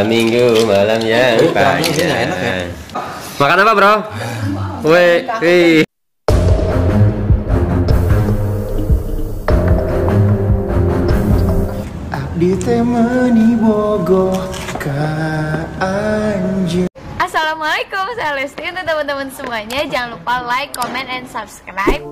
Minggu malam yang panjang. Enak ya? Makan apa, bro? Wih. Abdi teh meuni bogoh ka anjeun. Assalamualaikum, saya Lesti. Untuk teman-teman semuanya, jangan lupa like, comment, and subscribe.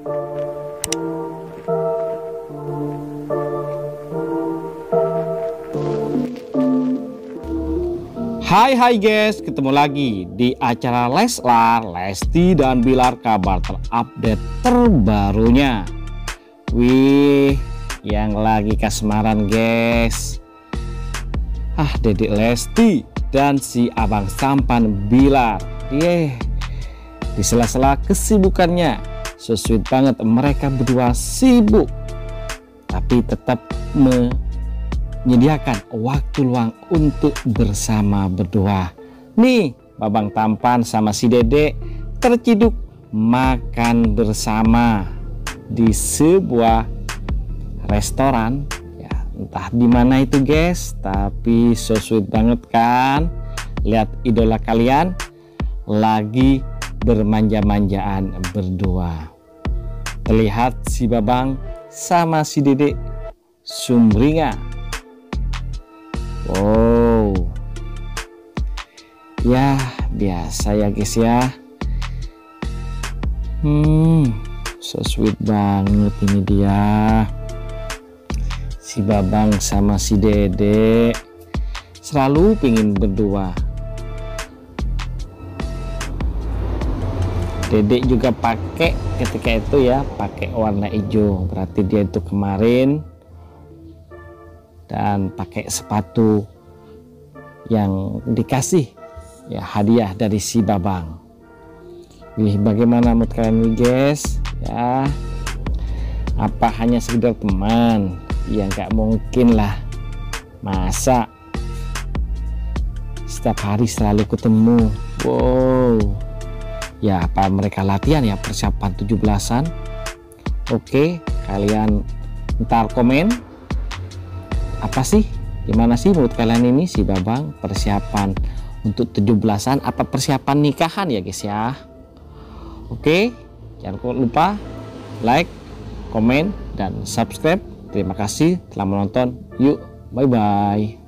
Hai guys, ketemu lagi di acara Leslar, Lesti dan Bilar, kabar terupdate terbarunya. Wih, yang lagi kasmaran guys. Dedek Lesti dan si abang sampan Bilar. Di sela-sela kesibukannya, so sweet banget mereka berdua sibuk, tapi tetap menyediakan waktu luang untuk bersama berdua. Nih, babang tampan sama si dedek terciduk makan bersama di sebuah restoran. Ya, entah di mana itu guys, tapi so sweet banget kan. Lihat idola kalian lagi bermanja-manjaan berdua. Terlihat si babang sama si dedek sumringah. Wow, ya biasa ya guys ya. So sweet banget ini dia, si babang sama si dedek selalu pingin berdua. Dedek juga pakai ketika itu ya, pakai warna hijau, berarti dia itu kemarin, dan pakai sepatu yang dikasih ya hadiah dari si babang. Wih, bagaimana mood kalian nih guys ya? Apa hanya sekedar teman? Ya nggak mungkin lah, masa setiap hari selalu ketemu. Wow, ya apa mereka latihan ya, persiapan 17-an? Oke, kalian ntar komen apa sih, gimana sih menurut kalian ini si babang persiapan untuk 17-an apa persiapan nikahan ya guys ya. Oke, jangan lupa like, komen, dan subscribe. Terima kasih telah menonton. Yuk, bye bye.